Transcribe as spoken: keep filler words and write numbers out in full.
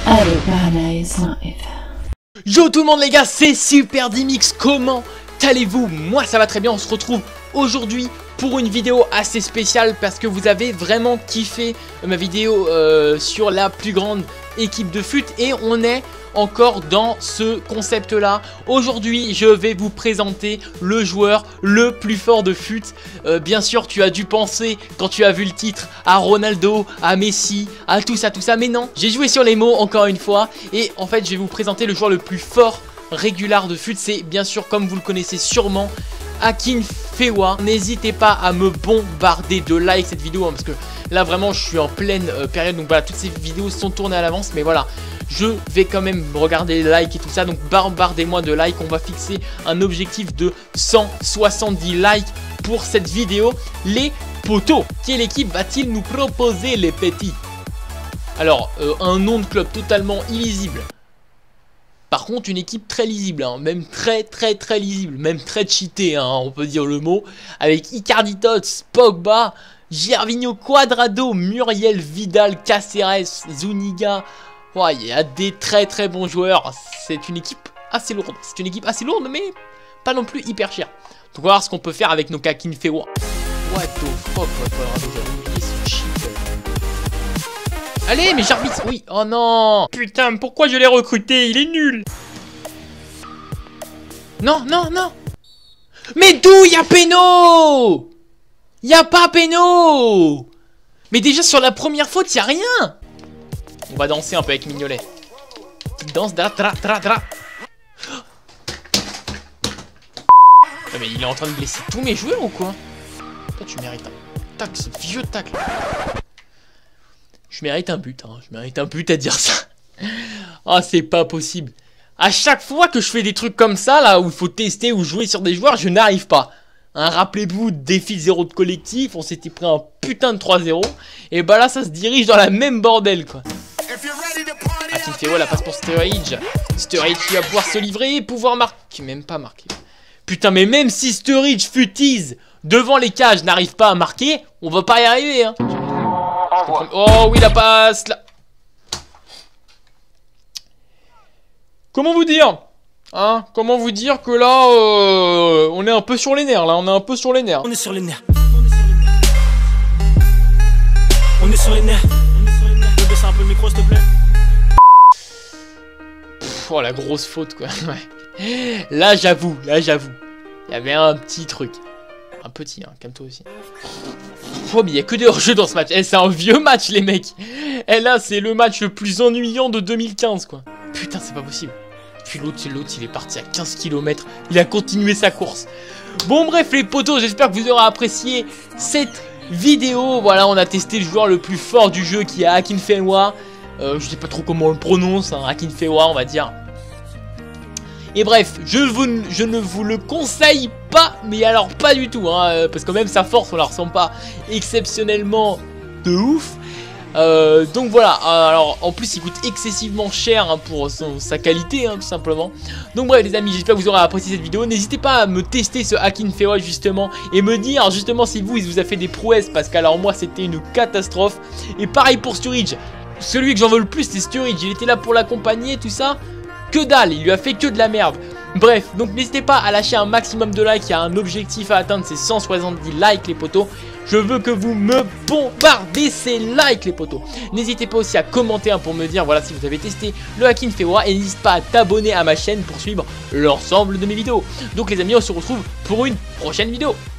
Hello guys, live. Yo tout le monde les gars, c'est Super Dimix, comment allez-vous? Moi ça va très bien, on se retrouve aujourd'hui pour une vidéo assez spéciale parce que vous avez vraiment kiffé ma vidéo euh, sur la plus grande équipe de fut et on est encore dans ce concept là. Aujourd'hui je vais vous présenter le joueur le plus fort de fut. euh, Bien sûr tu as dû penser quand tu as vu le titre à Ronaldo, à Messi, à tout ça tout ça, mais non, j'ai joué sur les mots encore une fois. Et en fait je vais vous présenter le joueur le plus fort régulier de fut. C'est bien sûr, comme vous le connaissez sûrement, Akinfewa. N'hésitez pas à me bombarder de likes cette vidéo hein, parce que là vraiment je suis en pleine euh, période. Donc voilà, toutes ces vidéos sont tournées à l'avance, mais voilà, je vais quand même regarder les likes et tout ça. Donc bombardez-moi de likes. On va fixer un objectif de cent soixante-dix likes pour cette vidéo. Les potos, quelle équipe va-t-il nous proposer les petits? Alors euh, un nom de club totalement illisible. Par contre, une équipe très lisible, hein, même très très très lisible, même très cheatée, hein, on peut dire le mot, avec Icardi Tots, Pogba, Gervinho, Cuadrado, Muriel, Vidal, Cáceres, Zuniga. Ouais, il y a des très très bons joueurs. C'est une équipe assez lourde. C'est une équipe assez lourde, mais pas non plus hyper chère. Donc on va voir ce qu'on peut faire avec nos Akinfewa. What the fuck, Cuadrado, j'avais oublié ce cheat. Allez, mais j'arbitre, oui, oh non. Putain, pourquoi je l'ai recruté? Il est nul. Non, non, non. Mais d'où y a péno? Y a pas péno. Mais déjà sur la première faute, y a rien. On va danser un peu avec Mignolet. Petite danse, dra dra dra dra. Ah, mais il est en train de blesser tous mes joueurs ou quoi? Toi, tu mérites un tac, ce vieux tacle. Je mérite un but, hein. Je mérite un but à dire ça. Oh, c'est pas possible. À chaque fois que je fais des trucs comme ça, là, où il faut tester ou jouer sur des joueurs, je n'arrive pas. Hein, rappelez-vous, défi zéro de collectif, on s'était pris un putain de trois zéro. Et bah là, ça se dirige dans la même bordel, quoi. Akinfewa, la passe pour Sturridge. Sturridge qui va pouvoir se livrer et pouvoir marquer. Même pas marquer. Putain, mais même si Sturridge futise devant les cages, n'arrive pas à marquer, on va pas y arriver, hein. Oh oui, la passe là. Comment vous dire, hein? Comment vous dire que là euh, on est un peu sur les nerfs. Là on est un peu sur les nerfs. On est sur les nerfs. On est sur les nerfs. Je vais baisser un peu le micro s'il te plaît. Pff, oh la grosse faute quoi. Ouais. Là j'avoue, là j'avoue, il y avait un petit truc. Un petit, hein, calme-toi aussi. Oh mais il n'y a que des hors-jeux dans ce match. Eh, c'est un vieux match les mecs. Eh là c'est le match le plus ennuyant de deux mille quinze quoi. Putain c'est pas possible. Puis l'autre l'autre il est parti à quinze kilomètres. Il a continué sa course. Bon bref les potos, j'espère que vous aurez apprécié cette vidéo. Voilà, on a testé le joueur le plus fort du jeu qui est Akinfewa. euh, Je sais pas trop comment on le prononce, hein, Akinfewa on va dire. Et bref, je, vous, je ne vous le conseille pas, mais alors pas du tout, hein, parce que même sa force, on la ressent pas exceptionnellement de ouf. Euh, donc voilà, alors en plus il coûte excessivement cher hein, pour son, sa qualité, hein, tout simplement. Donc bref les amis, j'espère que vous aurez apprécié cette vidéo. N'hésitez pas à me tester ce Akinfewa justement et me dire justement si vous, il vous a fait des prouesses, parce qu'alors moi c'était une catastrophe. Et pareil pour Sturridge, celui que j'en veux le plus c'est Sturridge, il était là pour l'accompagner, tout ça. Que dalle, il lui a fait que de la merde. Bref, donc n'hésitez pas à lâcher un maximum de likes. Il y a un objectif à atteindre, c'est cent soixante-dix likes les potos. Je veux que vous me bombardez ces likes les potos. N'hésitez pas aussi à commenter hein, pour me dire voilà si vous avez testé le Akinfewa. Et n'hésite pas à t'abonner à ma chaîne pour suivre l'ensemble de mes vidéos. Donc les amis, on se retrouve pour une prochaine vidéo.